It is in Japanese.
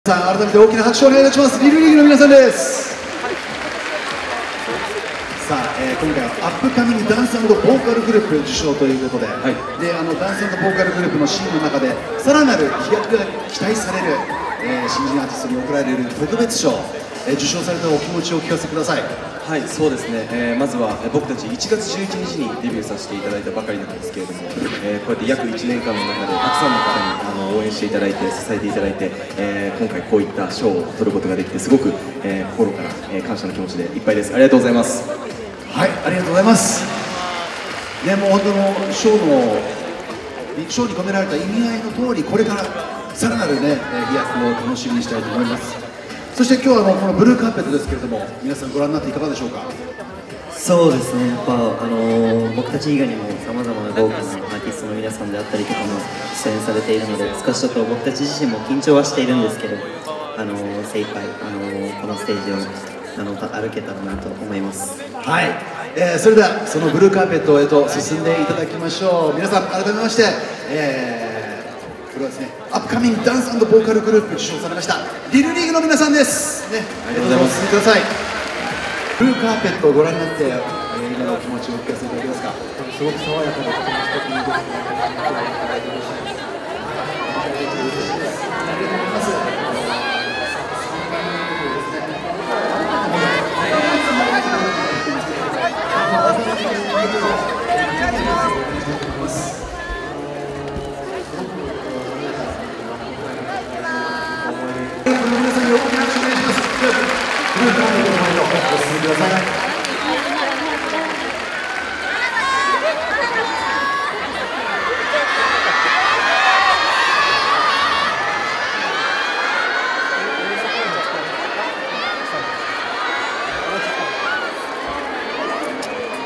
さん、改めて大きな拍手をお願いいたします。リルリーグの皆さんです。さあ、今回はアップカミングダンス&ボーカルグループ受賞ということで、はい、でダンス&ボーカルグループのシーンの中でさらなる飛躍が期待される、新人アーティストに贈られる特別賞、受賞されたお気持ちをお聞かせください。 はい、そうですね、まずは僕たち1月11日にデビューさせていただいたばかりなんですけれども、こうやって約1年間の中でたくさんの方に応援していただいて支えていただいて、今回こういった賞を取ることができてすごく、心から、感謝の気持ちでいっぱいです。ありがとうございます。 はい、ありがとうございます。ね、もう本当の賞に込められた意味合いの通り、これからさらなるね飛躍を楽しみにしたいと思います。そして今日はこのブルーカーペットですけれども、皆さんご覧になっていかがでしょうか。 そうですね、やっぱ僕たち以外にもさまざまな豪華なアーティストの皆さんであったりとかも出演されているので、少しちょっと僕たち自身も緊張はしているんですけど、精一杯このステージを歩けたらなと思います。 はい、それではそのブルーカーペットへと進んでいただきましょう。皆さん改めまして、これはですね、アップカミングダンス&ボーカルグループ受賞されましたリルリーグの皆さんです。ね、ありがとうございます。お進みください。ブルーカーペットをご覧になって、今のお気持ちをお聞かせいただけますか。 すごく爽やかでとても素敵にできていただいて嬉しいです。 皆さんに大きな拍手をお願いします。ブルーカーペットの前のお進みください。